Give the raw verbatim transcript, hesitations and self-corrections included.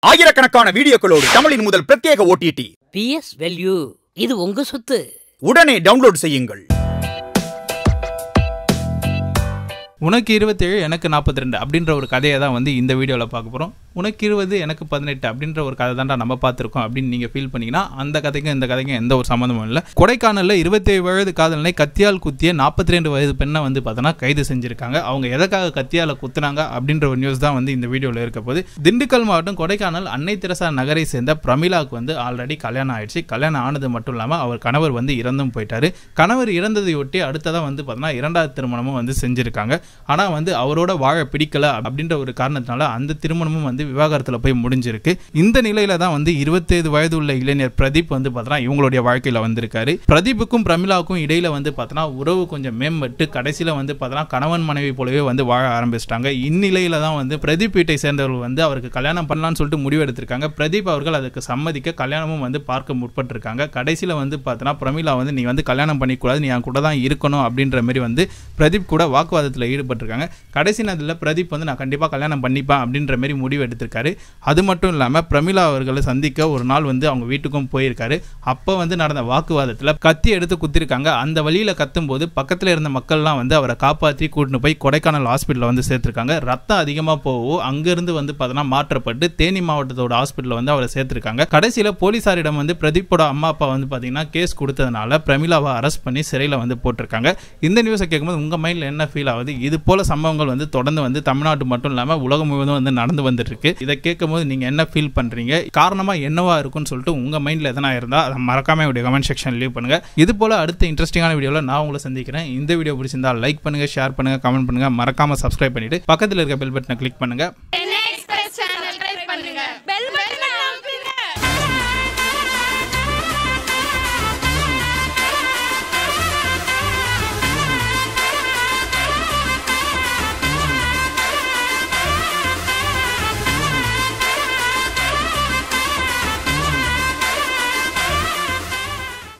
ஆயிரக்கணக்கான வீடியோக்களோடு தமிழின் முதல் பிரத்யேக O T T P S Value இது உங்க சொத்து. உடனே டவுன்லோட் செய்யுங்கள். உனக்கு இருபத்தேழு எனக்கு நாற்பத்தி ரெண்டு அப்படின்ற ஒரு கதையை தான் வந்து இந்த வீடியோவில் பார்க்க போகிறோம். உனக்கு இருபது எனக்கு பதினெட்டு அப்படின்ற ஒரு கதை தான்டா நம்ம பார்த்துருக்கோம் அப்படின்னு நீங்கள் ஃபீல் பண்ணிங்கன்னா அந்த கதைக்கும் இந்த கதைக்கும் எந்த ஒரு சம்மந்தமும் இல்லை. கொடைக்கானலில் இருபத்தேழு வயது காதலனை கத்தியால் குத்திய நாற்பத்தி ரெண்டு வயது பெண்ணை வந்து பார்த்தோன்னா கைது செஞ்சுருக்காங்க. அவங்க எதற்காக கத்தியால் குத்துனாங்க அப்படின்ற ஒரு நியூஸ் தான் வந்து இந்த வீடியோவில் இருக்க போது. திண்டுக்கல் மாவட்டம் கொடைக்கானல் அன்னை தெரசா நகரை சேர்ந்த பிரமிளாவுக்கு வந்து ஆல்ரெடி கல்யாணம் ஆயிடுச்சு. கல்யாணம் ஆனது மட்டும் இல்லாமல் அவர் கணவர் வந்து இறந்தும் போயிட்டாரு. கணவர் இறந்ததையொட்டி அடுத்ததாக வந்து பார்த்தோன்னா இரண்டாவது திருமணமும் வந்து செஞ்சுருக்காங்க. ஆனால் வந்து அவரோட வாழ பிடிக்கல அப்படின்ற ஒரு காரணத்தினால அந்த திருமணமும் வந்து விவாகரத்தில் போய் முடிஞ்சிருக்கு. இந்த நிலையில தான் வந்து இருபத்தைந்து வயது உள்ள இளைஞர் பிரதீப் வந்து பார்த்தோன்னா இவங்களுடைய வாழ்க்கையில் வந்திருக்காரு. பிரதீப்புக்கும் பிரமிளாவுக்கும் இடையில வந்து பார்த்தோன்னா உறவு கொஞ்சம் மேம்பட்டு கடைசியில் வந்து பார்த்தோன்னா கணவன் மனைவி போலவே வந்து வாழ ஆரம்பிச்சிட்டாங்க. இந்நிலையில தான் வந்து பிரதீப் வீட்டை சேர்ந்தவர்கள் வந்து அவருக்கு கல்யாணம் பண்ணலாம்னு சொல்லிட்டு முடிவு எடுத்திருக்காங்க. பிரதீப் அவர்கள் அதுக்கு சம்மதிக்க கல்யாணமும் வந்து பார்க்க முற்பட்டிருக்காங்க. கடைசியில் வந்து பார்த்தோன்னா பிரமிளா வந்து நீ வந்து கல்யாணம் பண்ணிக்கூடாது, நீ என் கூட தான் இருக்கணும் அப்படின்ற மாதிரி வந்து பிரதீப் கூட வாக்குவாதத்தில் ஈடுபட்டிருக்காங்க. கடைசி நேரத்தில் பிரதீப் வந்து நான் கண்டிப்பாக கல்யாணம் பண்ணிப்பேன் அப்படின்ற மாதிரி முடிவு எடுத்திருக்காரு. அது மட்டும் இல்லாமல் பிரமிளா அவர்களை சந்திக்க ஒரு நாள் வந்து அவங்க வீட்டுக்கும் போயிருக்காரு. அப்போ வந்து நடந்த வாக்குவாதத்தில் கத்தி எடுத்து குத்திருக்காங்க. அந்த வழியில் கத்தும் போது பக்கத்தில் இருந்த மக்கள்லாம் வந்து அவரை காப்பாற்றி கூட்டின்னு போய் கொடைக்கானல் ஹாஸ்பிட்டலில் வந்து சேர்த்திருக்காங்க. ரத்தம் அதிகமாக போகும் அங்கிருந்து வந்து பார்த்தோன்னா மாற்றப்பட்டு தேனி மாவட்டத்தோட ஹாஸ்பிட்டலில் வந்து அவரை சேர்த்திருக்காங்க. கடைசியில் போலீசாரிடம் வந்து பிரதீப்போட அம்மா அப்பா வந்து பார்த்தீங்கன்னா கேஸ் கொடுத்ததுனால பிரமிளாவை அரெஸ்ட் பண்ணி சிறையில் வந்து போட்டிருக்காங்க. இந்த நியூஸை கேட்கும்போது உங்கள் மைண்டில் என்ன ஃபீல் ஆகுது? இது போல சம்பவங்கள் வந்து தொடர்ந்து வந்து தமிழ்நாட்டு மட்டும் இல்லாமல் உலகம் முழுவதும் வந்து நடந்து வந்துட்டு இருக்கு. இதை கேட்கும் போது நீங்க என்ன ஃபீல் பண்றீங்க? காரணமா என்னவா இருக்கும்னு சொல்லிட்டு உங்க மைண்ட்ல எதனா இருந்தா அதை மறக்காம என்னுடைய கமெண்ட் செக்ஷன் லீவ் பண்ணுங்க. இது போல அடுத்த இன்ட்ரெஸ்டிங்கான வீடியோல நான் உங்களை சந்திக்கிறேன். இந்த வீடியோ பிடிச்சிருந்தா லைக் பண்ணுங்க, ஷேர் பண்ணுங்க, கமெண்ட் பண்ணுங்க, மறக்காம சப்ஸ்கிரைப் பண்ணிட்டு பக்கத்தில் இருக்க பெல் பட்டனை கிளிக் பண்ணுங்க. பெல் பட்டனை